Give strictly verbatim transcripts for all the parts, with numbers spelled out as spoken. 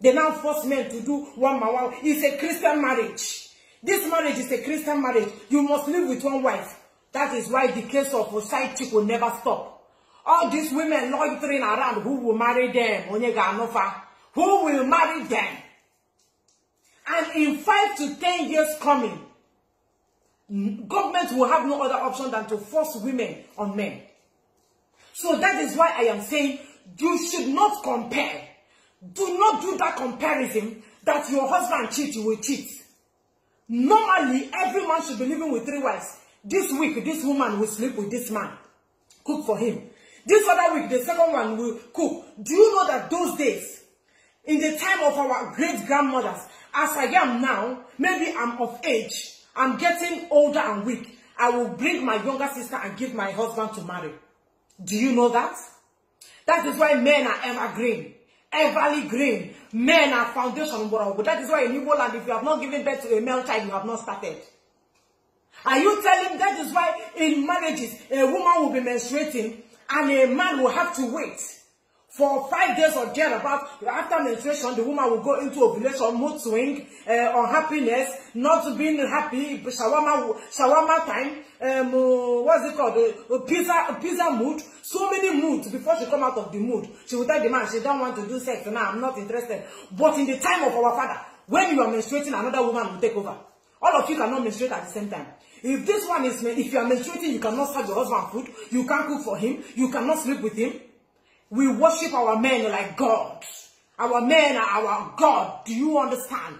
They now force men to do one man one. It's a Christian marriage. This marriage is a Christian marriage. You must live with one wife. That is why the case of a side chick will never stop. All these women loitering around, who will marry them? Who will marry them? And in five to ten years coming, government will have no other option than to force women on men. So that is why I am saying you should not compare. Do not do that comparison that your husband cheats, you will cheat. Normally, every man should be living with three wives. This week, this woman will sleep with this man. Cook for him. This other week, the second one will cook. Do you know that those days, in the time of our great-grandmothers, as I am now, maybe I'm of age, I'm getting older and weak, I will bring my younger sister and give my husband to marry. Do you know that? That is why men are evergreen. Everly green. Men are foundation. But that is why in Igbo land, if you have not given birth to a male child, you have not started. Are you telling that is why in marriages, a woman will be menstruating and a man will have to wait for five days or thereabouts? After menstruation, the woman will go into ovulation, mood swing, uh, unhappiness, not being happy, shawarma, shawarma time, um, uh, what's it called, uh, pizza, pizza mood, so many moods before she come out of the mood. She will tell the man she don't want to do sex, now I'm not interested. But in the time of our father, when you are menstruating, another woman will take over. All of you cannot menstruate at the same time. If this one is, if you are menstruating, you cannot serve your husband food, you can't cook for him, you cannot sleep with him. We worship our men like God. Our men are our God. Do you understand?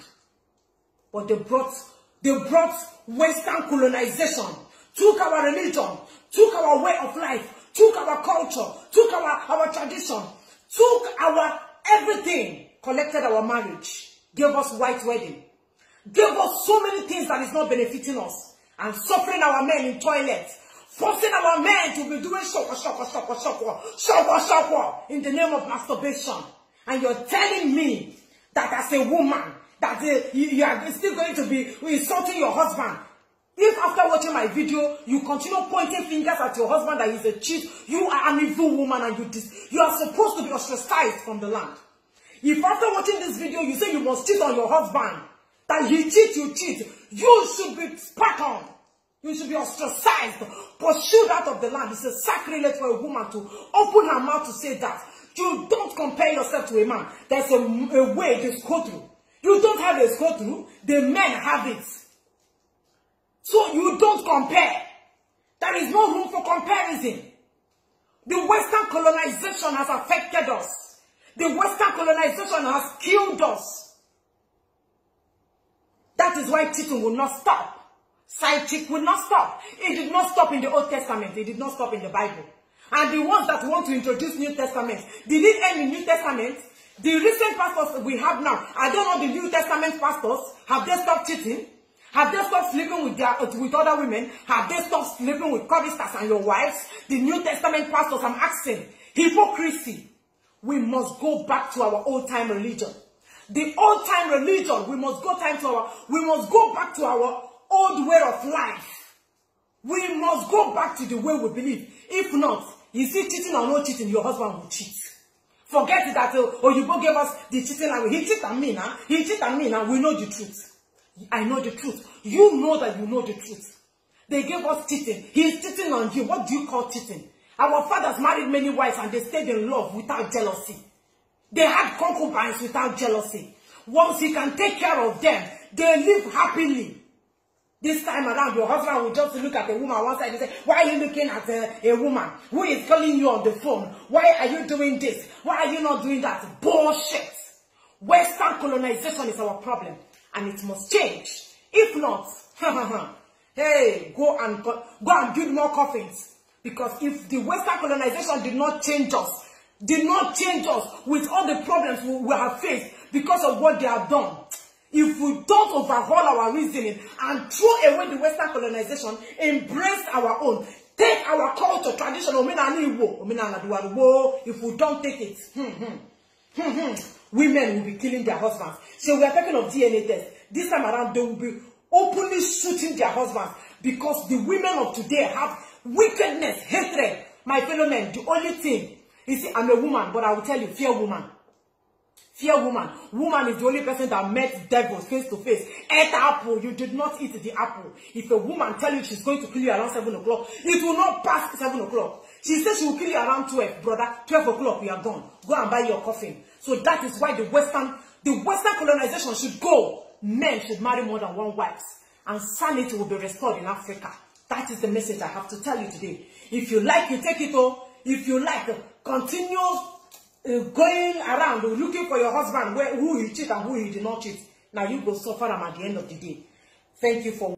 But they brought, they brought Western colonization, took our religion, took our way of life, took our culture, took our, our tradition, took our everything, collected our marriage, gave us white wedding, gave us so many things that is not benefiting us, and suffering our men in toilets, forcing our men to be doing shokwa, shokwa, shokwa, shokwa, shokwa, shokwa in the name of masturbation. And you're telling me that as a woman, that uh, you, you are still going to be insulting your husband. If after watching my video, you continue pointing fingers at your husband that he's a cheat, you are an evil woman and you, dis you are supposed to be ostracized from the land. If after watching this video, you say you must cheat on your husband, that he cheats, you cheat, you should be spat on. You should be ostracized, pursued out of the land. It's a sacrilege for a woman to open her mouth to say that. You don't compare yourself to a man. There's a, a way they go through. You don't have a go through. The men have it. So you don't compare. There is no room for comparison. The Western colonization has affected us. The Western colonization has killed us. That is why cheating will not stop. Side chick will not stop. It did not stop in the Old Testament. It did not stop in the Bible. And the ones that want to introduce New Testament, did it end in New Testament? The recent pastors we have now, I don't know the New Testament pastors, have they stopped cheating? Have they stopped sleeping with their with other women? Have they stopped sleeping with choristers and your wives? The New Testament pastors, I'm asking, hypocrisy. We must go back to our old-time religion. The old-time religion, we must go time to our, we must go back to our old way of life. We must go back to the way we believe. If not, you see, cheating or no cheating, your husband will cheat. Forget that, uh, or you go give us the cheating language. He cheat on me now. He cheat on me now. We know the truth. I know the truth. You know that you know the truth. They gave us cheating. He is cheating on you. What do you call cheating? Our fathers married many wives and they stayed in love without jealousy. They had concubines without jealousy. Once he can take care of them, they live happily. This time around, your husband will just look at a woman one side and say, why are you looking at a, a woman who is calling you on the phone? Why are you doing this? Why are you not doing that? Bullshit. Western colonization is our problem and it must change. If not, hey, go and, go and build more coffins. Because if the Western colonization did not change us, did not change us with all the problems we, we have faced because of what they have done, if we don't overhaul our reasoning and throw away the Western colonization, embrace our own, take our culture, tradition, if we don't take it, women will be killing their husbands. So we are talking of D N A test. This time around, they will be openly shooting their husbands because the women of today have wickedness, hatred. My fellow men, the only thing, you see, I'm a woman, but I will tell you, fear woman. Fear woman. Woman is the only person that met devils face to face. Ate apple. You did not eat the apple. If a woman tell you she's going to kill you around seven o'clock, it will not pass seven o'clock. She says she will kill you around twelve, brother. twelve o'clock, you are gone. Go and buy your coffin. So that is why the Western, the Western colonization should go. Men should marry more than one wife. And sanity will be restored in Africa. That is the message I have to tell you today. If you like, you take it all. If you like, continue uh, going around looking for your husband, where, who he cheat and who he did not cheat. Now you go suffer him at the end of the day. Thank you for